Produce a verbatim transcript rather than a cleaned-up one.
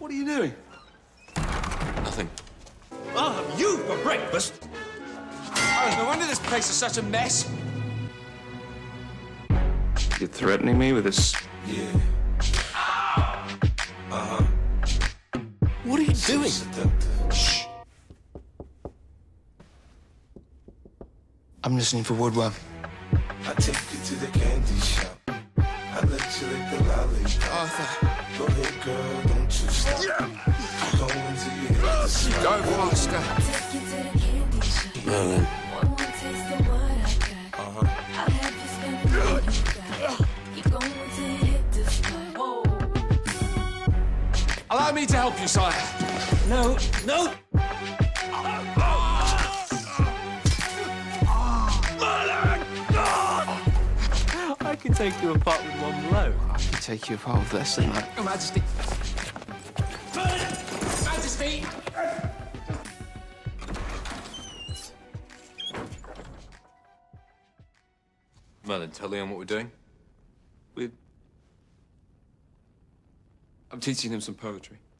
What are you doing? Nothing. I'll have you for breakfast. Oh, no wonder this place is such a mess. You're threatening me with this? Yeah. Uh-huh. What are you doing? Shh. I'm listening for woodworm. I take you to the candy shop. I let you lick the lollipop. Arthur. Go ahead, girl, don't you stop. Yeah. Go until you hit the spot. Go faster. Merlin. Allow me to help you, sire. No, no. I can take you apart with one blow. I can take you apart with less than that. Your Majesty. Majesty! Merlin, tell Leon what we're doing. We're... I'm teaching him some poetry.